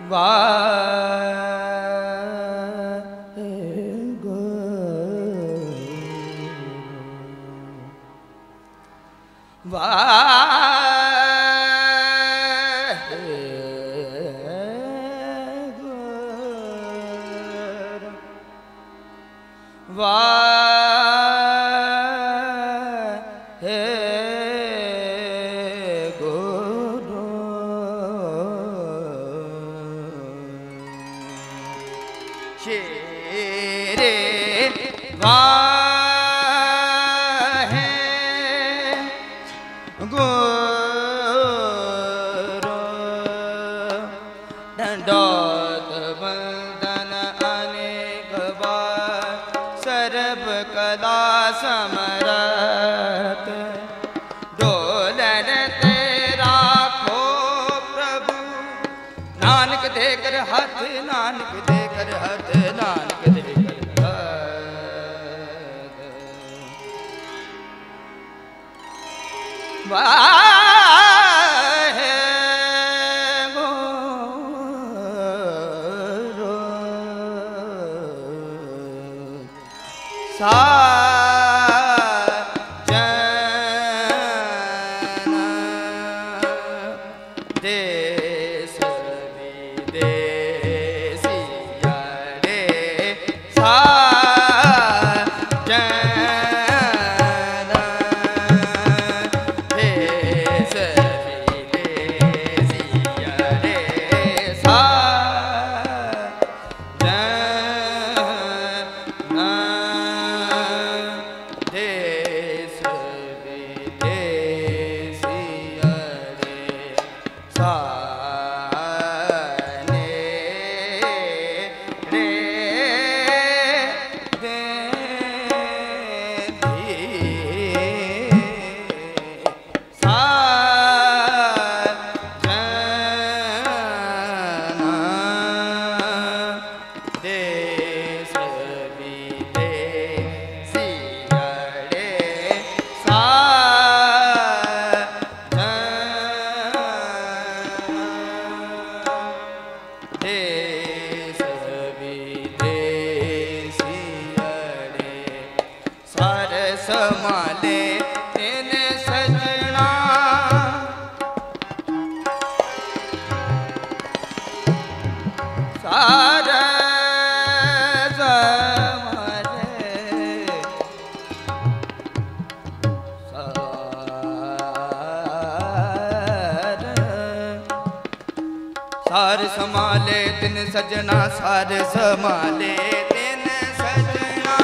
सजना सार समाले दिन सजना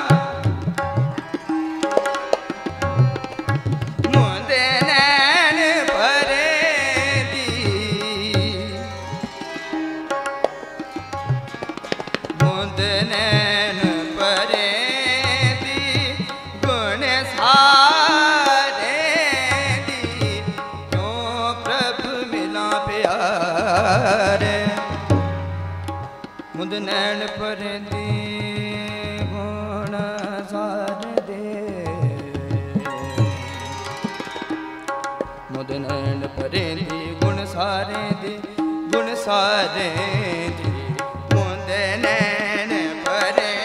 मुंदे नैन भरे दी मुंदे नैन भरे दी गुण सारे दी क्यों प्रभु मिला प्यारे मुद नैन पर दी गुण सारे दे मुद नैन पर दी गुण सारे दी गुण सारे दी मुद नैन पर दी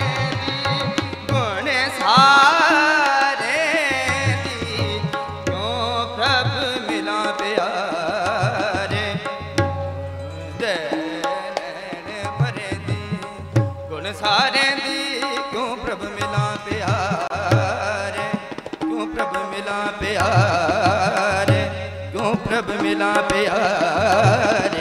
गुण सारे दी क्यों प्रभु मिला प्यारे सारे दी क्यों प्रभु मिला प्यारे क्यों प्रभु मिला प्यारे क्यों प्रभु मिला प्यारे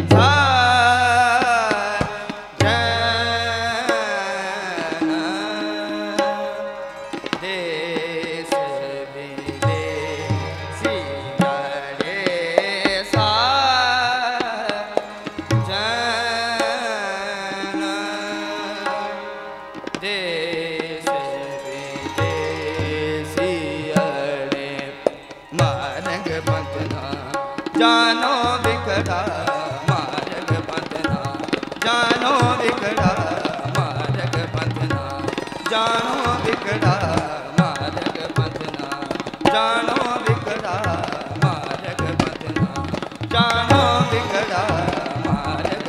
जानो बिखड़ा मार्ग बंधना जानो बिखड़ा मार्ग बंधना जानो बिखड़ा मार्ग बंधना जानो बिखड़ा मार्ग बंधना जानो बिखड़ा मार्ग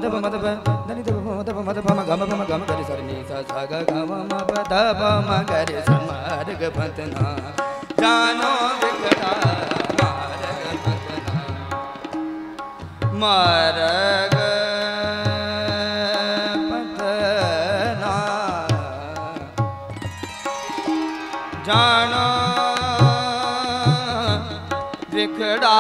ध प म ध प धनि ध प म ध प म ध प म ग म प म ग म ग रे सा रे नि सा सा ग ग म म प ध प म ग रे सा मार्ग बंधना जानो बिखरा मार्ग बंधना मार्ग बंधना जानो बिखरा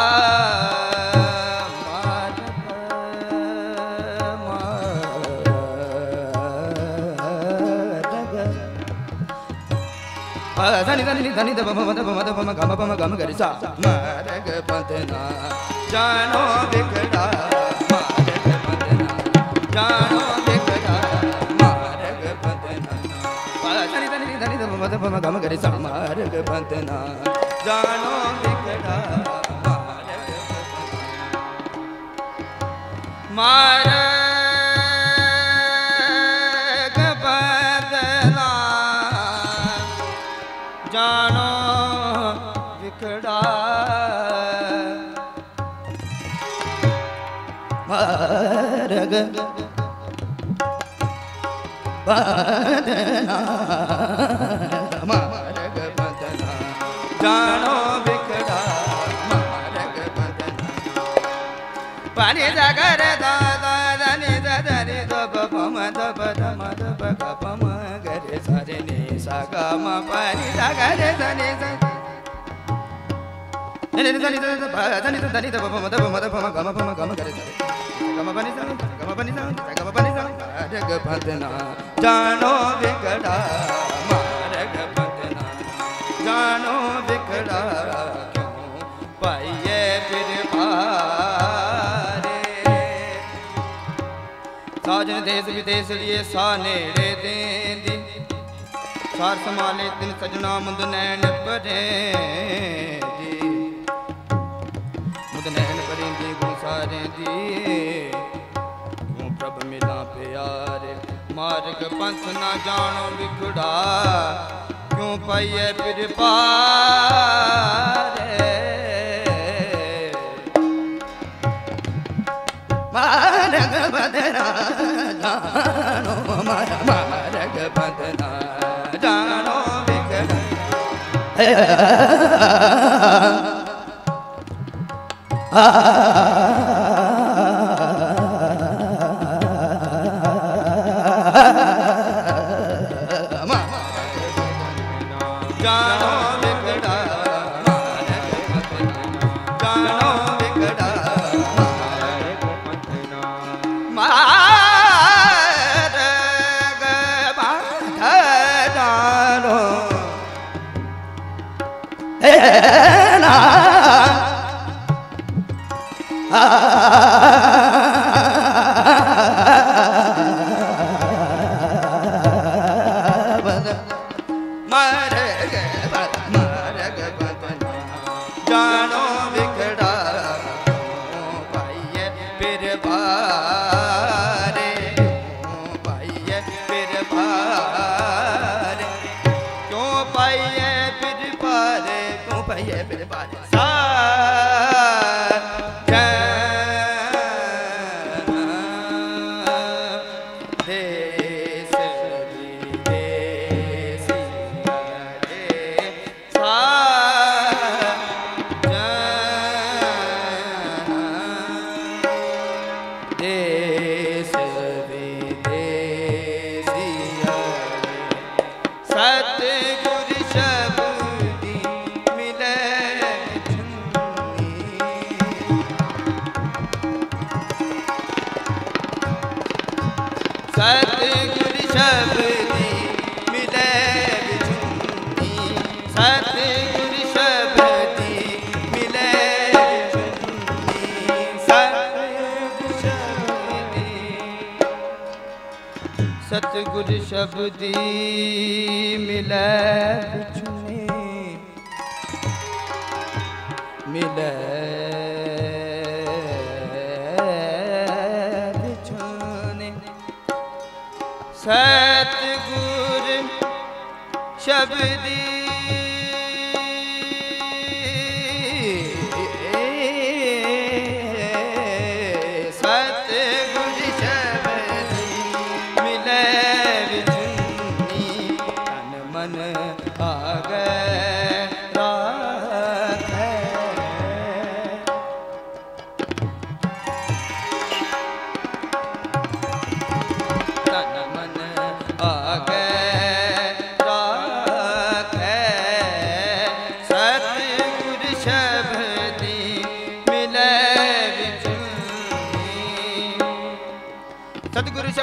धनि धनि धनि ध प म ध प म ध प म ग म प म ग म ग रे सा मार्ग बंधना जानो बिखरा मार्ग बंधना जानो बिखरा मार्ग बंधना धनि धनि धनि ध प म ध प म ग म ग रे सा मार्ग बंधना जानो बिखरा मार्ग बंधना मार्ग बंधना जानो बिखड़ा मार्ग बंधना मार्ग बंधना जानो बिखड़ा मार्ग बंधना पानी जागर दादा धनि धनि ध प प म ध प ध म ध प ग प म ग रे सा रे नि सा ग म प नि सा ग रे सा नि सा धनि धनि धनि धनि ध प प म ध प म ध प म ग म प म ग म ग रे सा रे ग म प नि सा ग म प नि सा ग म प नि सा मार्ग बंधना जानो बिखड़ा मार्ग बंधना जानो बिखड़ा क्यों पाइए फिर पारे साजन देश विदेश लिए सानेड़े देंदी सार संभाले तिन सजना मुंद नैन परे दी मुंद नैन परे दी गुसारे दी क्यों प्रभ मिला प्यारे मार्ग पंथ ना जानो बिखड़ा क्यों पाइए फिर पारे मार्ग बंधना जानो मार्ग बंधना जानो बिखड़ा जानो बिखड़ा जानो बिखड़ा मार्ग सतगुर शब्दी मिले बिछुने मिले बिछुने सतगुर शब्दी सतगुर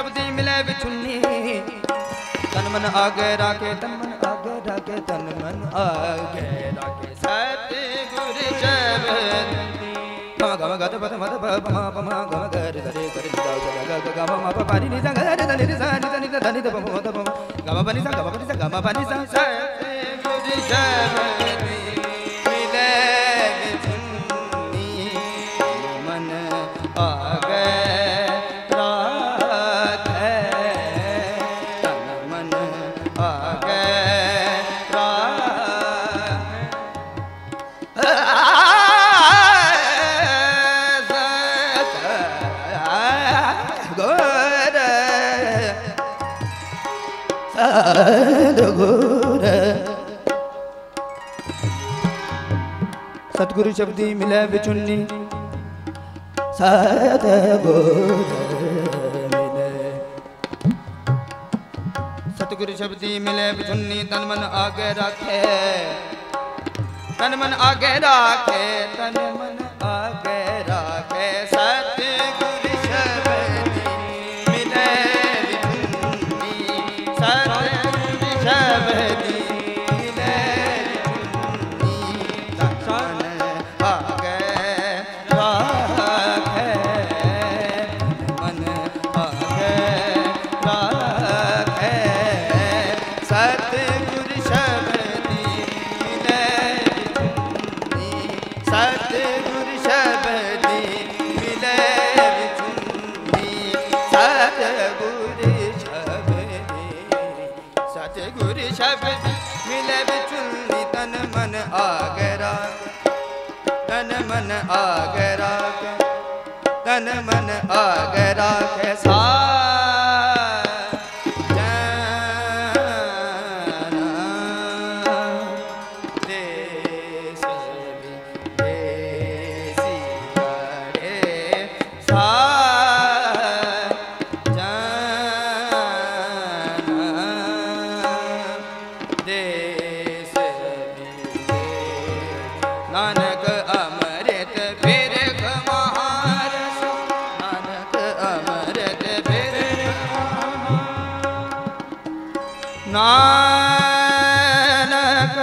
शब्दी मिले बिछुन्नी तन मन आगे राखे तन मन आगे राखे तन मन आगे राखे सतगुरु शब्दी गम गम गद पद मद प म प म गम गर रे गर ग ग ग ग म प प नि सा ग रे ध नि सा नि ध नि ध नि ध प म द प गम प नि सा गम प नि सा गम प नि सा सतगुरु शब्दी मिले बिछुन्नी मन आगे राखे तन मन आगे सतगुरु शब्दी मिले बिचुन्नी सतगुरु मिले सतगुरु शब्दी मिले बिचुन्नी तन मन आगे राखे तन मन आगे राखे तन मन आगे राखे सतगुरु शब्दी मिले बिचुन्नी सतगुरु शब्दी मिले बिचुन्नी तन आगे राखे मन आगे राखे सतगुरु शब्दी मिले बिचुन्नी सतगुरु शब्दी मिले बिचुन्नी सतगुरु शब्दी मिले बिचुन्नी तन मन आगे राखे तन मन आगे राखे तन मन आगे राखे सा नानक अमृत बिरख महारस नानक अमृत बिरख नानक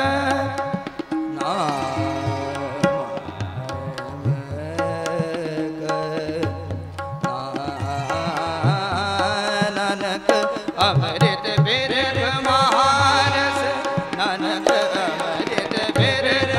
नानक अमृत बिरख महारस नानक अमृत बिरख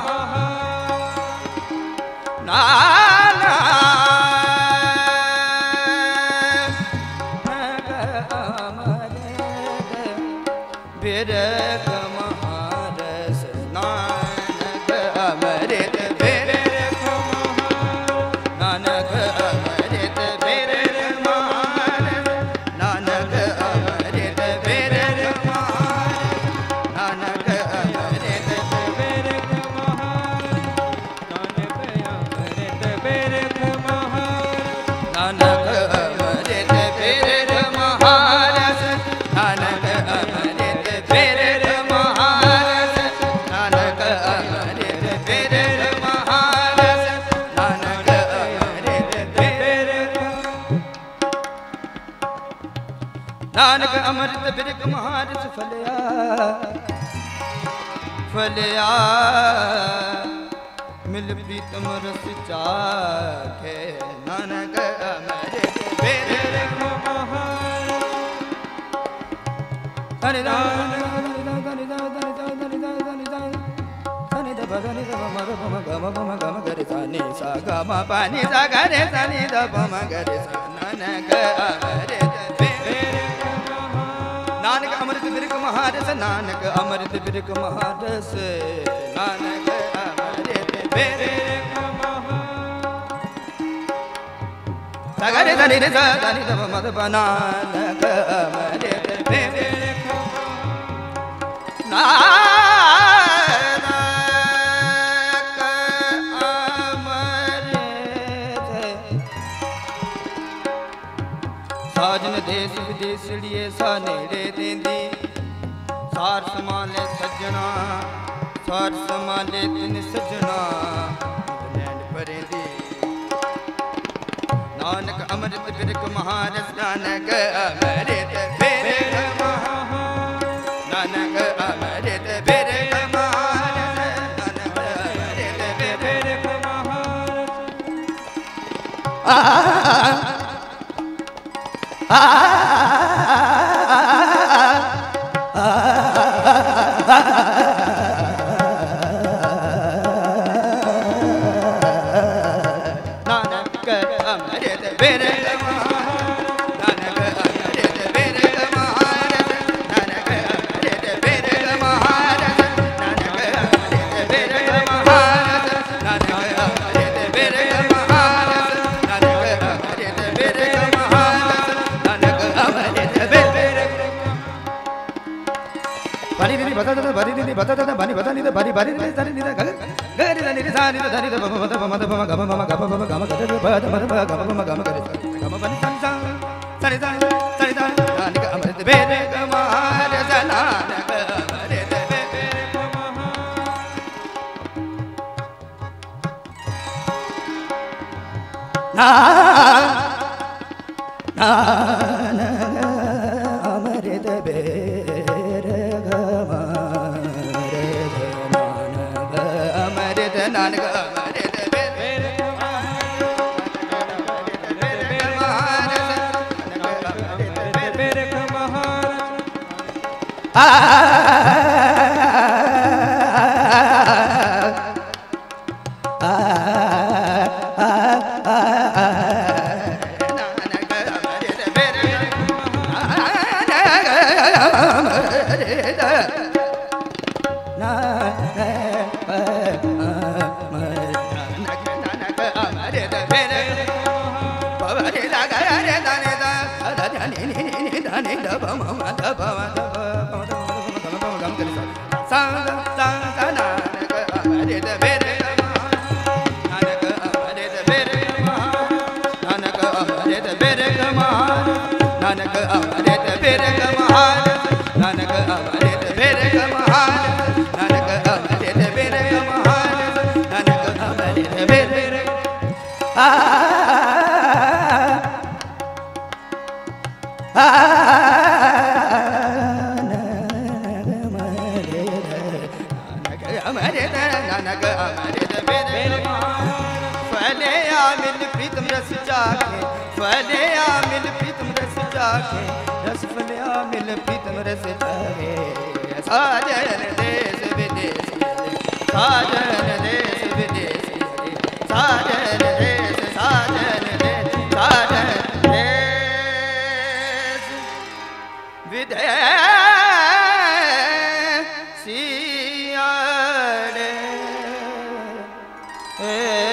बिरख महारस नानक अमृत बिरख नानक अमृत बिरख महारस नानक अमृत बिरख नानक अमृत बिरख नानक अमृत बिरख महारस नानक अमृत बिरख महारस नानक अमृत बिरख महारस नानक अमृत बिरख नानक अमृत बिरख महारस फलिया फलिया मिल प्रीतम रस चाखे नानक अमृत बिरख महारस धनि धनि धनि ध धनि ध म गम गम गरि सा नि सा ग म प नि सा ग रे सा नि ध प म गरि सा नानक अमृत बिरख नानक अमृत बिरख महारस नानक अमृत बिरख महारस नानक अमृत बिरख सा ग रे सा नि रे सा धनि ध म ध प नानक अमृत बिरख नानक अमृत साजन देश विदेश लिए सानेड़े देंदी सार समाले सज्जना सार समाले तिन सज्जना लैंड परेंदी नानक अमृत बिरख महारस नानक अमृत बिरख महारस नानक अमृत बिरख महारस नानक अमृत बिरख Hey